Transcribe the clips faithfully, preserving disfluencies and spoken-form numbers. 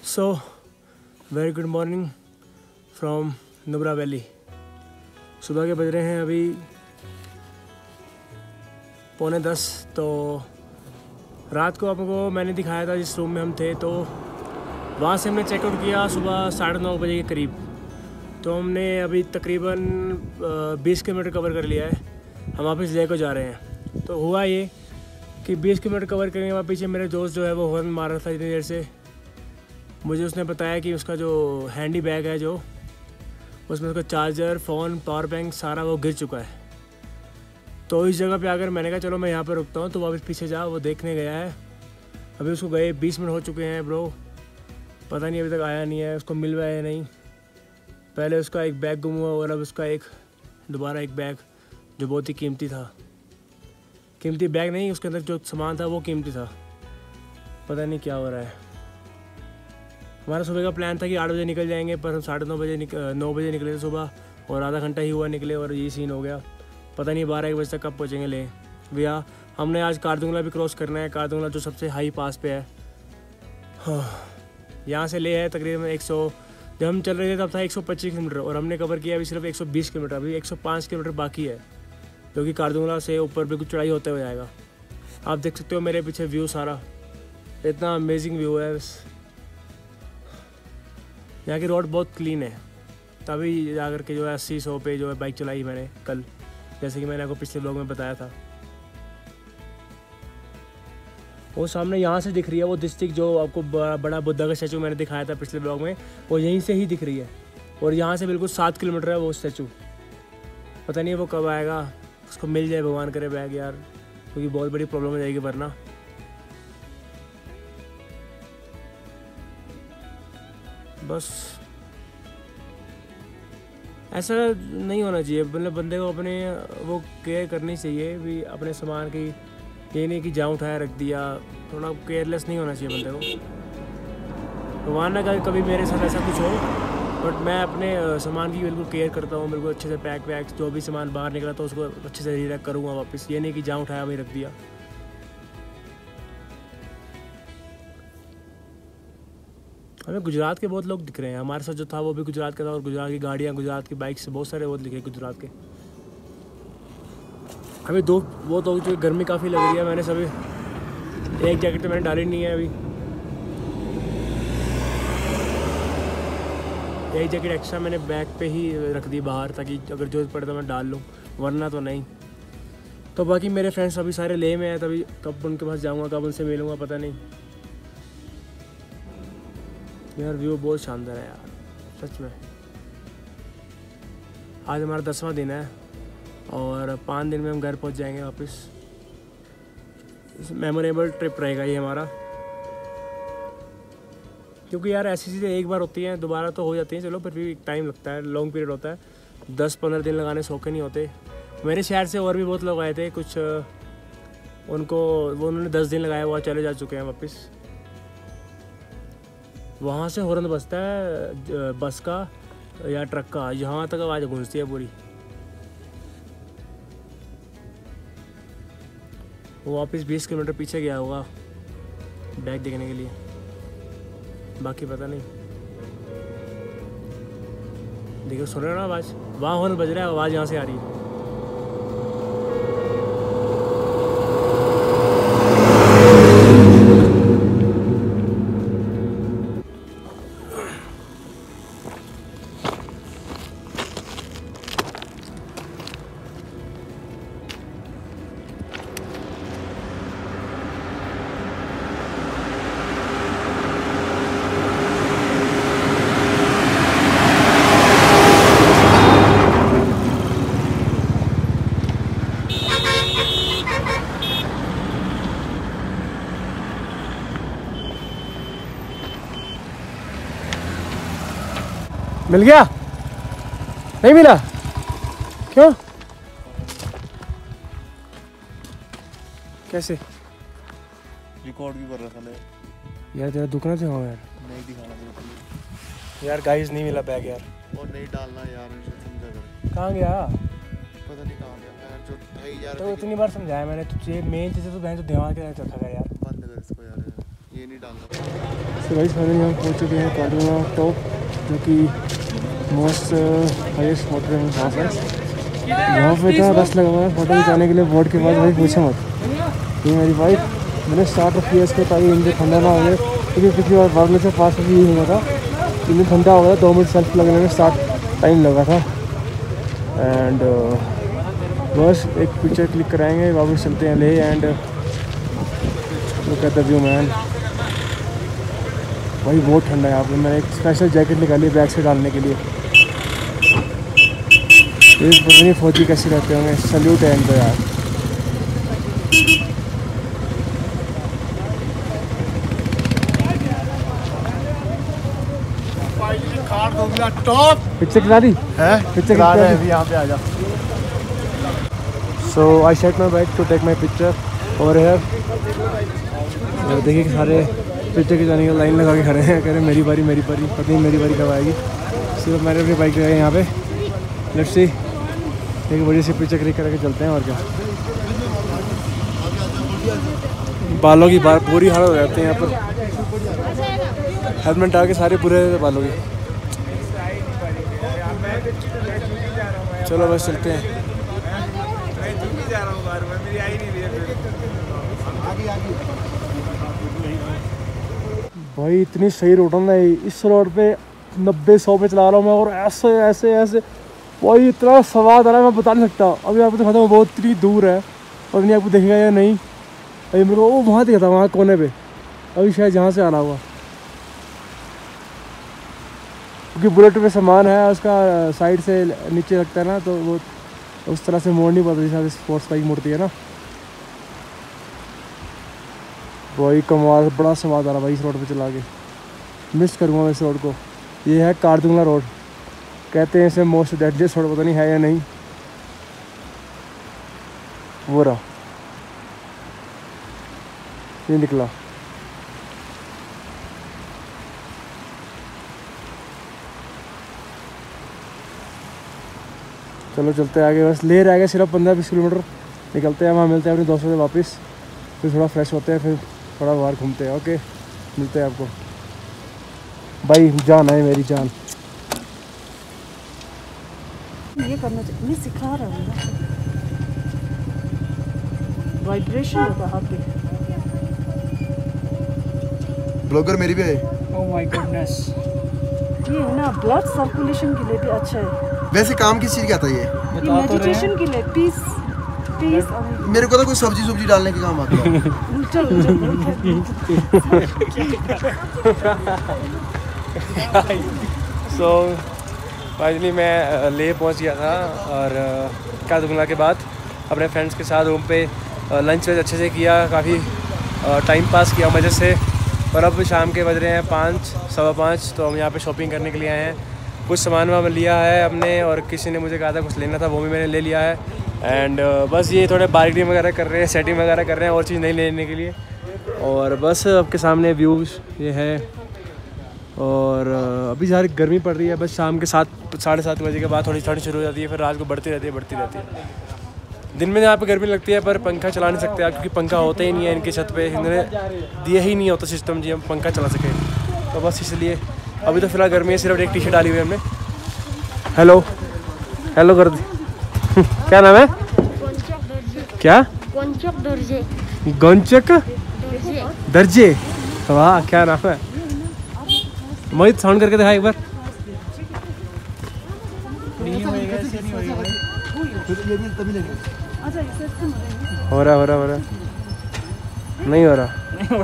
So very good morning from Nubra valley. सुबह के बज रहे हैं अभी पौने दस। तो रात को आपको मैंने दिखाया था जिस रूम में हम थे, तो वहाँ से हमने चेकआउट किया सुबह साढ़े नौ बजे के करीब। तो हमने अभी तकरीबन बीस किलोमीटर कवर कर लिया है। हम वापस ले को जा रहे हैं। तो हुआ ये कि बीस किलोमीटर कवर करने के बाद पीछे मेरे दोस्त जो है वो हॉर्न मार रहा था इतनी देर से। मुझे उसने बताया कि उसका जो हैंडी बैग है, जो उसमें उसका चार्जर, फ़ोन, पावर बैंक सारा वो गिर चुका है। तो इस जगह पे आकर मैंने कहा चलो मैं यहाँ पे रुकता हूँ। तो वापस पीछे जा, वो देखने गया है। अभी उसको गए बीस मिनट हो चुके हैं ब्रो, पता नहीं अभी तक आया नहीं है, उसको मिल रहा है नहीं। पहले उसका एक बैग गुम हुआ और अब उसका एक दोबारा एक बैग जो बहुत ही कीमती था। कीमती बैग नहीं, उसके अंदर जो सामान था वो कीमती था। पता नहीं क्या हो रहा है। हमारा सुबह का प्लान था कि आठ बजे निकल जाएंगे, पर हम साढ़े नौ बजे निक नौ बजे निकले थे सुबह, और आधा घंटा ही हुआ निकले और ये सीन हो गया। पता नहीं बारह एक बजे तक कब पहुँचेंगे ले भैया। हमने आज कारदुंगला भी क्रॉस करना है। कारदुंगला जो सबसे हाई पास पे है, हाँ, यहाँ से ले है तकरीबन एक सौ, जब हम चल रहे थे तब था एक सौ पच्चीस किलोमीटर, और हमने कवर किया अभी सिर्फ एक सौ बीस किलोमीटर। अभी एक सौ पाँच किलोमीटर बाकी है, क्योंकि कारदुंगला से ऊपर बिल्कुल चढ़ाई होते हुए जाएगा। आप देख सकते हो मेरे पीछे व्यू, सारा इतना अमेजिंग व्यू है। बस यहाँ की रोड बहुत क्लीन है। तभी जाकर के जो है अस्सी सौ पे जो है बाइक चलाई मैंने कल, जैसे कि मैंने आपको पिछले ब्लॉग में बताया था। वो सामने यहाँ से दिख रही है वो डिस्ट्रिक्ट, जो आपको बड़ा, बड़ा बुद्धा का स्टैचू मैंने दिखाया था पिछले ब्लॉग में, वो यहीं से ही दिख रही है। और यहाँ से बिल्कुल सात किलोमीटर है वो स्टैचू। पता नहीं वो कब आएगा, उसको मिल जाए भगवान करे बैग यार, क्योंकि बहुत बड़ी प्रॉब्लम हो जाएगी वरना। बस ऐसा नहीं होना चाहिए, मतलब बंदे को अपने वो केयर करनी चाहिए भी अपने सामान की। ये नहीं कि जाऊँ उठाया रख दिया, थोड़ा केयरलेस नहीं होना चाहिए बंदे को। भगवान ना कभी कभी मेरे साथ ऐसा कुछ हो, बट मैं अपने सामान की बिल्कुल केयर करता हूँ। बिल्कुल अच्छे से पैक वैक, जो भी सामान बाहर निकला तो उसको अच्छे से रीरैक करूँगा वापस। ये नहीं कि जाऊँ उठाया वहीं रख दिया। हमें गुजरात के बहुत लोग दिख रहे हैं। हमारे साथ जो था वो भी गुजरात का था, और गुजरात की गाड़ियाँ, गुजरात की बाइक से बहुत सारे बहुत दिख रहे गुजरात के। अभी दो बहुत लोग जो गर्मी काफ़ी लग रही है। मैंने सभी एक जैकेट तो मैंने डाली नहीं है अभी, एक जैकेट एक्स्ट्रा मैंने बैग पे ही रख दी बाहर, ताकि अगर जरूरत पड़े तो मैं डाल लूँ, वरना तो नहीं। तो बाकी मेरे फ्रेंड्स अभी सारे ले में हैं, तभी कब उनके पास जाऊँगा, कब उनसे मिलूँगा पता नहीं। यार व्यू बहुत शानदार है यार, सच में। आज हमारा दसवां दिन है और पाँच दिन में हम घर पहुंच जाएंगे वापस। मेमोरेबल ट्रिप रहेगा ये हमारा, क्योंकि यार ऐसी चीज़ें एक बार होती हैं, दोबारा तो हो जाती हैं चलो, पर भी टाइम लगता है, लॉन्ग पीरियड होता है। दस पंद्रह दिन लगाने सौखे नहीं होते। मेरे शहर से और भी बहुत लोग आए थे, कुछ उनको वो उन्होंने दस दिन लगाया, वो चले जा चुके हैं वापस। वहाँ से हॉर्न बजता है बस का या ट्रक का, यहाँ तक आवाज़ गूंजती है पूरी। वो वापस बीस किलोमीटर पीछे गया होगा बैग देखने के लिए, बाकी पता नहीं। देखो सुन रहे हो ना आवाज़, वहाँ हॉर्न बज रहा है, आवाज़ यहाँ से आ रही है। मिल गया? नहीं मिला? क्यों? कैसे? रिकॉर्ड भी कर रहा था यार, तेरा दुखना चाहिए यार। नहीं दिखाना मुझे यार गाइस, नहीं मिला बैग यार। और नहीं डालना यार, समझा कर। कहाँ गया? पता नहीं कहाँ गया यार, जो ढाई यार। तो इतनी बार समझाया मैंने तुझे, मेन चीज़ तो बहन तो दिमाग के रखा यार। बंद कर इसको यार, ये नहीं डालना। तो भाई फाइनली हम पहुँच चुके हैं कार्डुंगला टॉप, जो कि मोस्ट हाईएस्ट वाटर है वहाँ पर। यहाँ पे इतना रश लगा हुआ है फोटो खिंचाने के लिए बोर्ड के बाद, भाई पूछे मत। ये मेरी बाइक मैंने स्टार्ट किया इसको ताकि इंजन ठंडा ना हो गया, क्योंकि पिछली बार बागले से पास भी हुआ था, इंजन ठंडा हो गया, दो मिनट सेल्फ लगने में स्टार्ट टाइम लगा था। एंड uh, बस एक पिक्चर क्लिक कराएंगे, वापस चलते हैं ले। And look at the view man, भाई बहुत ठंडा है यहाँ पे। मैंने एक स्पेशल जैकेट निकाली बैग से डालने के लिए। ये पता नहीं फौजी कैसे रहते होंगे, सल्यूट है इनको यार। टॉप पिक्चर करा दी है, पिक्चर करा करा रहे हैं दी। अभी, यहाँ पे आ जा। So I set my bike to take my picture और है। देखिए कि सारे पिक्चर के जाने की लाइन लगा के खड़े हैं, कह रहे मेरी बारी मेरी बारी, पता नहीं मेरी बारी कब आएगी। सिर्फ मैंने अपनी बाइक लगाई यहाँ पे। लेट्स सी, एक बड़ी सी पिक्चर क्लिक करके चलते हैं। और क्या, बालों की बार बुरी हालत हो जाती है यहाँ पर, हेलमेट डाल के सारे बुरे रहते बालों की। चलो बस चलते हैं। भाई इतनी सही रोड है ना, इस रोड पे नब्बे सौ पे चला रहा हूँ मैं, और ऐसे ऐसे ऐसे भाई इतना स्वाद आ रहा है मैं बता नहीं सकता। अभी आपको दिखाता हूँ, बहुत इतनी दूर है, और नहीं आपको दिखेगा या नहीं। अभी मेरे को वो वहाँ दिखा था, वहाँ कोने पे, अभी शायद जहाँ से आ रहा हुआ, क्योंकि बुलेट पे सामान है उसका साइड से नीचे लगता है ना, तो वो उस तरह से मोड़ नहीं पाता जैसे स्पोर्ट्स बाइक मोड़ती है ना। भाई कमाल, बड़ा स्वाद आ रहा भाई इस रोड पे चला के, मिस करूँगा मैं इस रोड को। ये है कार्डुंगला रोड, कहते हैं इसे मोस्ट डेडलिएस्ट रोड, पता नहीं है या नहीं। वो रहा, ये निकला। चलो चलते आगे, बस ले रह गए सिर्फ पंद्रह बीस किलोमीटर, निकलते हैं। वहाँ मिलते हैं अपने दोस्तों से वापस, फिर थोड़ा फ्रेश होते हैं, फिर थोड़ा बाहर घूमते हैं। ओके, मिलते हैं आपको। भाई जान है मेरी जान। ये करना चाहिए, मैं सिखा रहा हूँ। वाइब्रेशन होता है हाथ पे। ब्लॉगर मेरी भी है। ओह माय गॉडनेस, ये है ना ब्लड सर्कुलेशन के लिए भी अच्छा है। वैसे काम किस चीज़ का आता है ये? ये मेडिटेशन के लिए, पीस पीस। मेरे को तो कोई सब्जी सुब्जी डालने के काम आता है। चलो सो फाइनली मैं ले पहुंच गया था, और कार्डुंगला के बाद अपने फ्रेंड्स के साथ रूम पे लंच अच्छे से किया, काफ़ी टाइम पास किया मज़े से। और अब शाम के बज रहे हैं पाँच सवा पाँच, तो हम यहाँ पे शॉपिंग करने के लिए आए हैं। कुछ सामान वहाँ लिया है हमने, और किसी ने मुझे कहा था कुछ लेना था, वो भी मैंने ले लिया है। एंड uh, बस ये थोड़े बार्गेनिंग वगैरह कर रहे हैं, सेटिंग वगैरह कर रहे हैं, और चीज़ नहीं लेने के लिए। और बस आपके सामने व्यूज़ ये है। और uh, अभी ज़्यादा गर्मी पड़ रही है, बस शाम के सात साढ़े सात बजे के बाद थोड़ी ठंड शुरू हो जाती है, फिर रात को बढ़ती रहती है बढ़ती रहती है। दिन में यहाँ पे गर्मी लगती है, पर पंखा चला नहीं सकते क्योंकि पंखा होता ही नहीं है इनकी छत पे, इन्होंने दिया ही नहीं होता सिस्टम जी हम पंखा चला सके। तो बस इसलिए अभी तो फिलहाल गर्मी है, सिर्फ एक टी शर्ट डाली हुई है हमने। हेलो हेलो कर दी। क्या नाम है? क्या? गोंचक दर्जे। गोंचक दर्जे, वाह क्या नाम है। मोहित साउंड करके दिखा एक बार। हो रहा हो रहा हो रहा नहीं हो रहा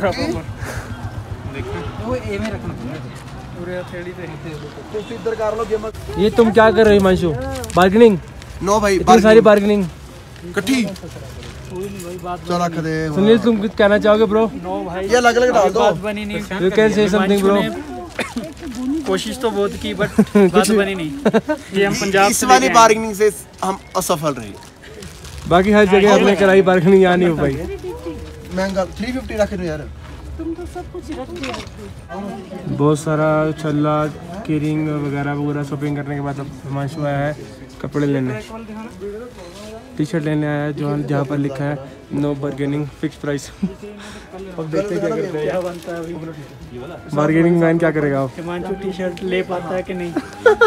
ये तुम क्या कर रहे हो हिमांशु? बार्गेनिंग? नो भाई, इतनी सारी बार्गेनिंग कट्ठी चला खदे। सुनील तुम कुछ कहना चाहोगे ब्रो? ये अलग अलग डाल दो। You can say something bro. कोशिश तो बहुत की बट बात बनी नहीं। ये हम पंजाब इस वाली बार्गेनिंग से हम असफल रहे। बाकी हर जगह हमने कराई बार्गेनिंग, यहाँ नहीं हो पाई। महंगा तीन सौ पचास रख रहे यार, तुम तो सब कुछ रख दिया। बहुत सारा छल्ला कीरिंग वगैरह वगैरह शॉपिंग करने के बाद अब हिमांशु आया है कपड़े लेने। टी शर्ट लेने आया है जो जहाँ पर लिखा है नो बार्गेनिंग फिक्स प्राइस। अब देखते हैं क्या करते हैं। क्या बनता है अभी? बार्गेनिंग मैन क्या करेगा आप? हिमांशु टी शर्ट ले पाता है कि नहीं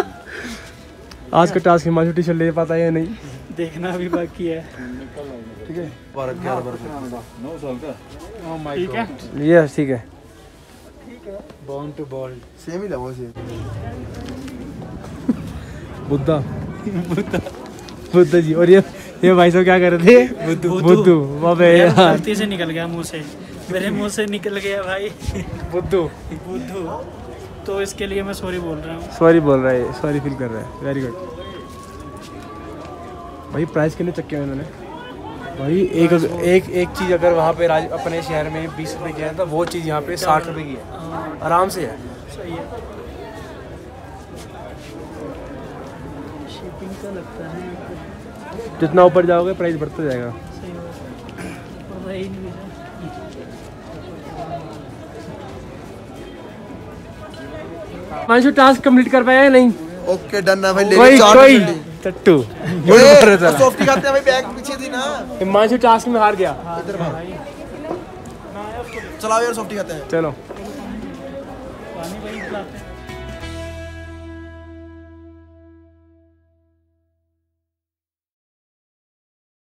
आज का टास्क हिमांशु टी शर्ट ले पाता है या नहीं, देखना भी बाकी है। ठीक है ठीक है ये ठीक है। Born to bold. सेम ही लगा सेम। बुद्धा बुद्धा जी। और ये ये भाई साहब क्या कर रहे थे? बुद्धू बुद्धू बाबे यार, यार गलती से निकल गया मुंह से, मेरे मुंह से निकल गया भाई बुद्धू बुद्धू। तो इसके लिए मैं सॉरी बोल रहा हूँ। सॉरी बोल रहा है, सॉरी फील कर रहा है। वेरी गुड भाई। प्राइस कितने चक्के हैं उन्होंने भाई? एक एक एक चीज़ अगर वहाँ पे राज अपने शहर में बीस रुपए की है तो वो चीज़ यहाँ पे साठ रुपए की है, आराम से है। सही है। शिपिंग का लगता है जितना ऊपर जाओगे प्राइस बढ़ता जाएगा। सही हो रहा ही नहीं। मानसू टास्क कंप्लीट कर पाया या नहीं? ओके डन है भाई। ले कोई चार कोई जल्दी। टट्टू ओए सॉफ्टी खाते हैं भाई, बैग पीछे थी ना। हिमांशु टास्क में हार गया। इधर भाई चलाओ यार, सॉफ्टी खाते हैं। चलो पानी भाई पिलाते हैं।